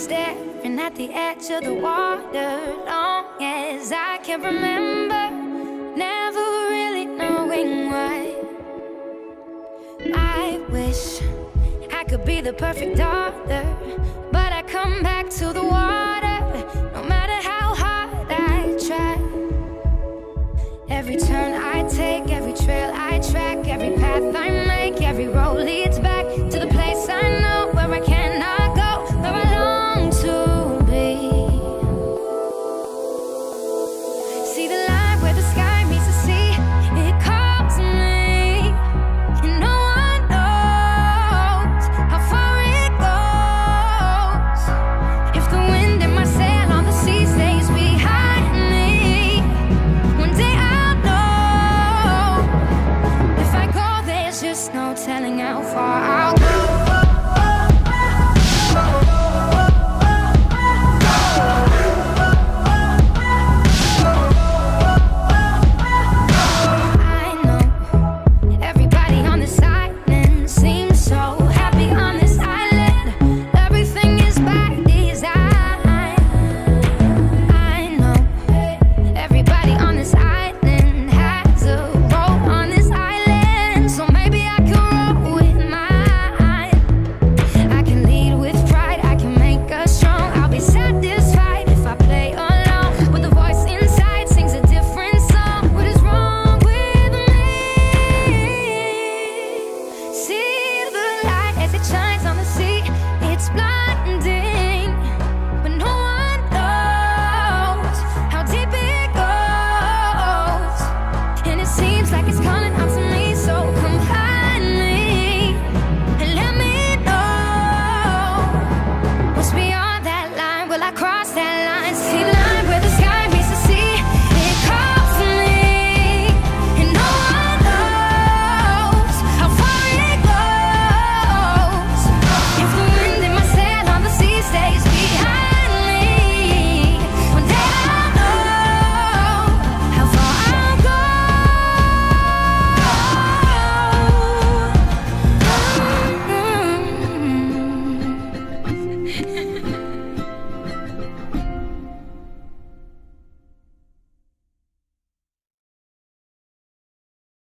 staring at the edge of the water. Long as I can remember, never really knowing why. I wish I could be the perfect daughter, but I come back to the water, no matter how hard I try. Every turn I take, every trail I track, every path I make, every road leads back to the place I know, where I cannot go, where I long to be. See the line where the sky meets the sea, it calls me, and no one knows how far it goes. If the wind in my sail on the sea stays behind me, one day I'll know. If I go, there's just no telling how far I'll go.